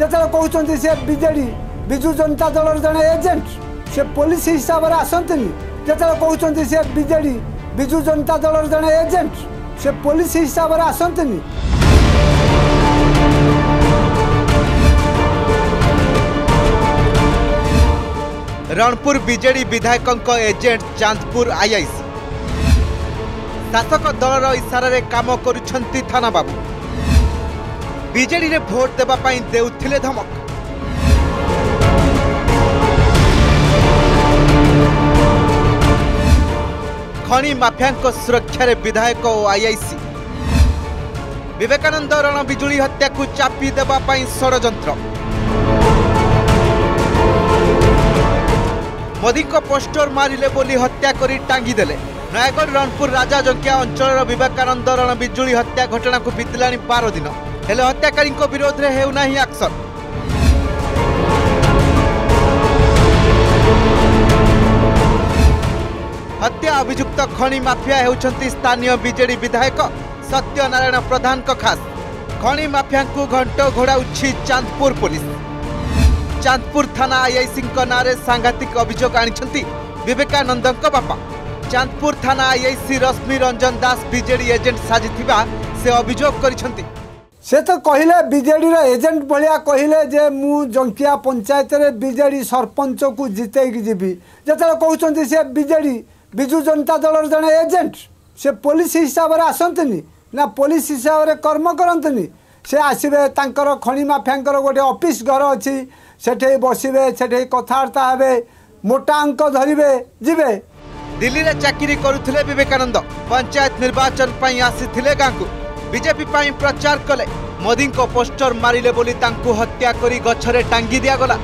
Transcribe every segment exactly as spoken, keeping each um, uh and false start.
जो कहते सी बीजेडी विजु जनता दल जड़े एजेंट से पुलिस हिसाब से आसती जो कहते सी बीजेडी विजु जनता दल जड़े एजेंट से पुलिस हिसाब से आसती। रणपुर बीजेडी विधायक एजेंट चांदपुर आईआईसी शासक दलर इशारे काम करुछंती थाना बाबू बीजेडी रे भोट देबा पई देउथिले धमक। खनि माफिया सुरक्षा रे विधायक और आईआईसी विवेकानंद रण बिजुली हत्या को चापी देबा पई षडयंत्र। मोदी को पोस्टर मारिले बोली हत्या करी टांगी देले। नयागढ़ रणपुर राजा जंकिया अंचल विवेकानंद रण बिजुली हत्या घटना को बीतला बार दिन हेले हत्याकारी विरोध में हेउना एक्शन। हत्या अभियुक्त खनि माफिया हेउछंती स्थानीय बीजेडी विधायक सत्यनारायण प्रधान को खास। खनि माफिया को घंटो घोड़ाउछि चांदपुर पुलिस। चांदपुर थाना आईआईसी नारे सांघातिक अभियोग आनिछंती विवेकानंद बापा। चांदपुर थाना IIC Rashmi Ranjan Das BJD agent साजिथिबा से अभियोग करिछंती। से तो कहले बीजेडी रो एजेंट भलिया कहले जे मु जंकिया पंचायत रे बीजेडी सरपंच को जिते जीवी जो कहते से बीजेडी विजु जनता दल जड़े एजेंट से पुलिस हिसाब से आसती ना पुलिस हिसाब से कर्म करती से आसवे तांकर खनि माफिया गोटे ऑफिस घर अच्छी सेठे बसवे सेठे कथबार्ता हे मोटा अंक धरवे जीवे। दिल्ली रे चाकरी करुथिले विवेकानंद पंचायत निर्वाचन पई आसीथिले गाँ को बीजेपी पई प्रचार कले। मोदी को पोस्टर मारिले बोली तांकु हत्या करी गछरे टांगी दिया गला।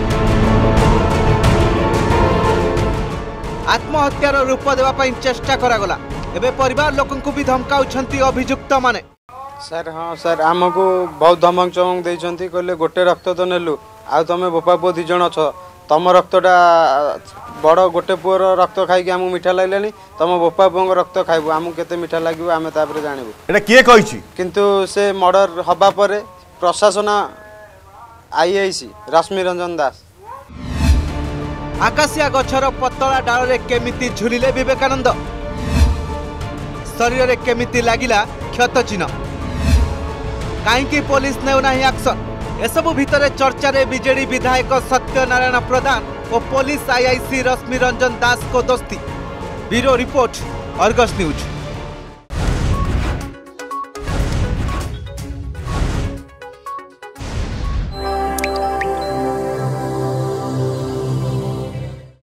आत्महत्यार रूप देवा पई चेष्टा करा गला। एबे परिवार लोकन को भी धमकाउछंती अभियुक्त माने। सर हाँ सर आमको बहुत धमक चमक देइछंती कहले गोटे रक्त तो नेलु आ तमे बोपा पो दी जण छ तम रक्तटा बड़ गोटे पुअर रक्त खाई आम मीठा लगलानी तुम बोपा पुओं रक्त खाइबू आमको केते मीठा लगे आम तापर जानबू। एटा किए कहिछि किंतु से मर्डर हबा परे प्रशासन आईआईसी रश्मि रंजन दास। आकाशिया गछर पतला डाल केमिति झुलिले विवेकानंद शरीर रे केमिति लागिला क्षत चिन्ह कहीं पुलिस नेउना एक्शन। एसबू भितर चर्चा रे बीजेडी विधायक सत्यनारायण प्रधान और पुलिस आईआईसी रश्मि रंजन दास को दोस्ती। Bureau report Argus news.